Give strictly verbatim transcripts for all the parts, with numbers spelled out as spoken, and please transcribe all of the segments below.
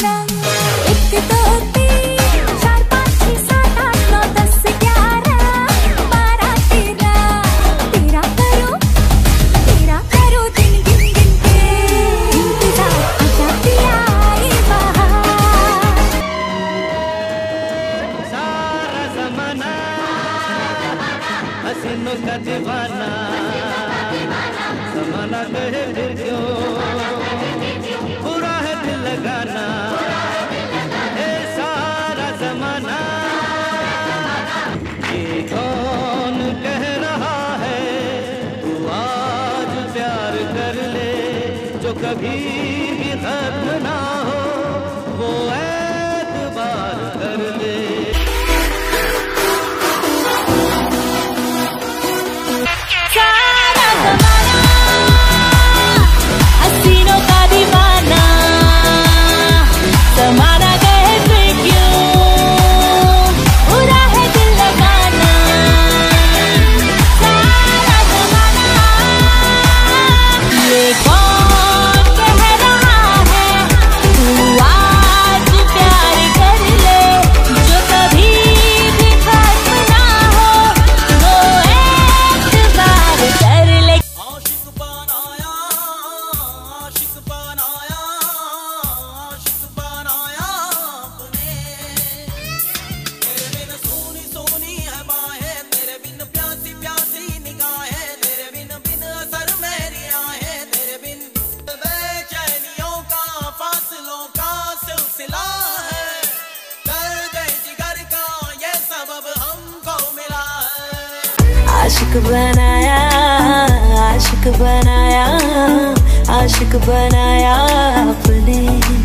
संग। एक दो तीन चार पाँच छः सात आठ नौ दस ग्यारह बारह तेरह, तेरा करो तेरा करो दिन गिन गिन के इंतजार, आजा पिया आए बाहर। सारा ज़माना हसीनों का दीवाना, ज़माना कहे फिर क्यों बुरा है दिल लगाना। ए सारा ज़माना ये कौन कह रहा है, तू आज प्यार कर ले जो कभी भी खत्म ना हो, वो एतबार कर ले। सारा ज़माना हसीनों का दीवाना, ज़माना कहे फिर क्यों बुरा है दिल लगाना। सारा ज़माना ये कौन कह रहा है, तू आज प्यार कर ले जो कभी भी खत्म ना हो, वो एतबार कर ले। आशिक बनाया, आशिक बनाया, आशिक बनाया आपने। तेरे बिन सोनी सोनी है बाहें, तेरे बिन प्यासी प्यासी निगाहें, तेरे बिन बिन असर मेरी आहें, तेरे बिन बेचैनियों का फासलों का सिलसिला है। दर्द जिगर का ये सबब हमको मिला है। आशिक बनाया, आशिक बनाया, आशिक बनाया आपने।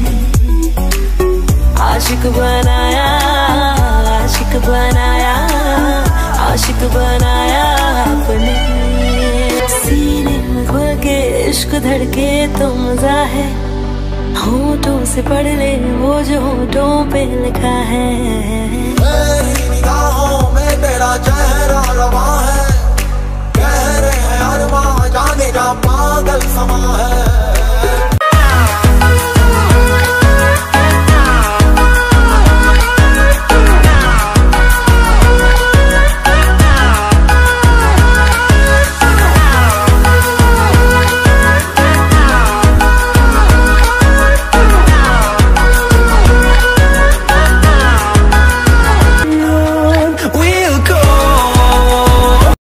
आशिक बनाया, आशिक बनाया, आशिक बनाया आपने। सीने में खुल के इश्क धड़के तो मजा है, होठों से पढ़ ले वो जो होठों पे लिखा है। मेरी निगाहों में तेरा चेहरा रवा है, कह रहे हैं अरमां जाने जा पागल समा है।